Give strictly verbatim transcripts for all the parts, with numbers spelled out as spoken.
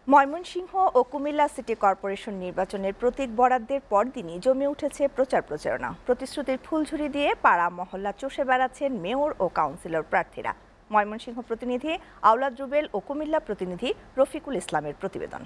ময়মনসিংহ ও Comilla city corporation নির্বাচনের প্রতীক বরাদ্দের পরদিনই জমে উঠেছে প্রচার প্রচারণা। প্রতিশ্রুতির ফুলঝুরি দিয়ে পাড়া মহল্লা চষে বেড়াচ্ছেন মেয়র ও কাউন্সিলর প্রার্থীরা। ময়মনসিংহ প্রতিনিধি আওলাদ রুবেল ও কুমিল্লা প্রতিনিধি রফিকুল ইসলামের প্রতিবেদন।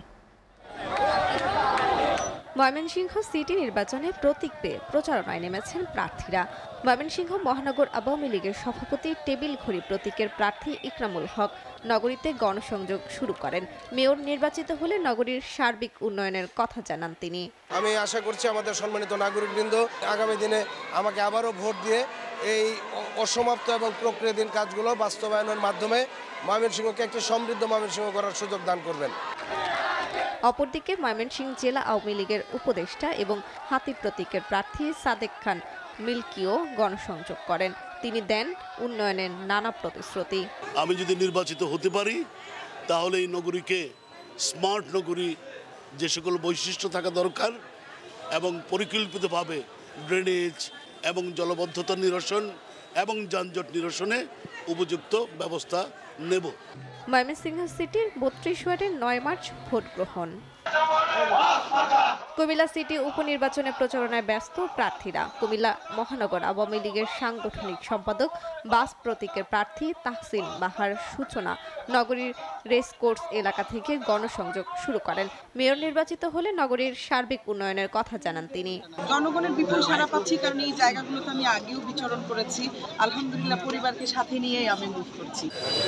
ময়মনসিংহ সিটি নির্বাচনে প্রতীক পেয়ে প্রচারণায় নেমেছেন প্রার্থীরা। ময়মনসিংহ মহানগর আওয়ামী লীগের সভাপতি টেবিল ঘড়ি প্রতীকের প্রার্থী ইকরামুল হক নগরীতে গণসংযোগ শুরু করেন। মেয়র নির্বাচিত হলে নগরীর সার্বিক উন্নয়নের কথা জানান তিনি। আমি আশা করছি আমাদের সম্মানিত নাগরিকবৃন্দ আগামী দিনে আমাকে আবারও ভোট দিয়ে এই অসমাপ্ত এবং প্রক্রিয়াধীন কাজগুলো বাস্তবায়নের মাধ্যমে ময়মনসিংহকে একটি সমৃদ্ধ ময়মনসিংহ করার সুযোগ দান করবেন। অপরদিকে ময়মনসিংহ জেলা আওয়ামী লীগের উপদেষ্টা এবং হাতি প্রতীকের প্রার্থী সাদেক খান মিল্কিও গণসংযোগ করেন। তিনি দেন উন্নয়নের নানা প্রতিশ্রুতি। আমি যদি নির্বাচিত হতে পারি তাহলে এই নগরীকে স্মার্ট নগরী, যে সকল বৈশিষ্ট্য থাকা দরকার এবং পরিকল্পিতভাবে ড্রেনেজ এবং জলবদ্ধতা নিরসন এবং যানজট নিরসনে উপযুক্ত ব্যবস্থা নেব। ময়মনসিংহ সিটির বত্রিশ ওয়ার্ডের নয় মার্চ ভোট গ্রহণ। কুমিল্লা সিটি উপনির্বাচনে প্রচারণায় ব্যস্ত প্রার্থীরা। কুমিল্লা মহানগর আওয়ামী লীগের সাংগঠনিক সম্পাদক বাস প্রতীকের প্রার্থী তাহসিন বাহার সূচনা নগরীর রেসকোর্স এলাকা থেকে গণসংযোগ শুরু করেন। মেয়র নির্বাচিত হলে নগরীর সার্বিক উন্নয়নের কথা জানান তিনি। জনগণের বিপুল সাড়া পাচ্ছি, কারণ এই জায়গাগুলোতে আমি আগেও বিচরণ করেছি। আলহামদুলিল্লাহ পরিবারকে সাথে নিয়েই আমি মুভ করছি।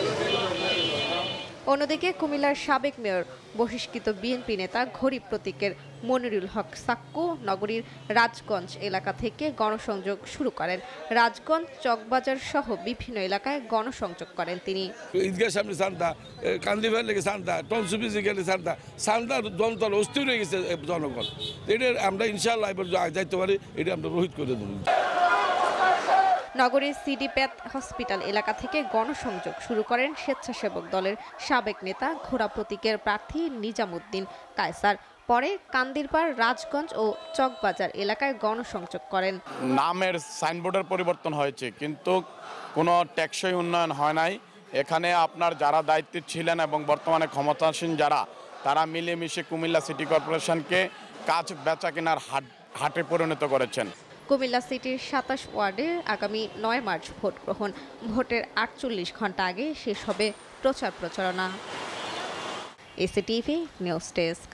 অন্যদিকে কুমিল্লার সাবেক মেয়র বহিষ্কৃত বিএনপি নেতা ঘড়ি প্রতীকের মনিরুল হক সাক্কু নগরীর রাজগঞ্জ এলাকা থেকে গণসংযোগ শুরু করেন। রাজগঞ্জ চকবাজার সহ বিভিন্ন এলাকায় গণসংযোগ করেন তিনি। ঈদগাহ সামনে সান্তা, কান্দিভার লেগে সান্তা, টনসুবিজি গেলে সান্তা, সান্তার যন্ত্র অস্থির হয়ে গেছে জনগণ। এটা আমরা ইনশাআল্লাহ এবার যাইতে পারি, এটা আমরা রোহিত করে দেব। নগরীর সিডিপ্যাথ হসপিটাল এলাকা থেকে গণসংযোগ শুরু করেন স্বেচ্ছাসেবক দলের সাবেক নেতা ঘোড়া প্রতীকের প্রার্থী নিজামুদ্দিন কায়সার। পরে কান্দিরপাড়, রাজগঞ্জ ও চকবাজার এলাকায় গণসংযোগ করেন। নামের সাইনবোর্ডের পরিবর্তন হয়েছে, কিন্তু কোনো টেকসই উন্নয়ন হয় নাই। এখানে আপনার যারা দায়িত্বে ছিলেন এবং বর্তমানে ক্ষমতাসীন যারা, তারা মিলেমিশে কুমিল্লা সিটি কর্পোরেশনকে কাজ বেচা কেনার হাট হাটে পরিণত করেছেন। কুমিল্লা সিটির সাতাশ ওয়ার্ডে আগামী নয় মার্চ ভোট গ্রহণ। ভোটের আটচল্লিশ ঘন্টা আগে শেষ হবে প্রচার প্রচারণা। SATV news desk.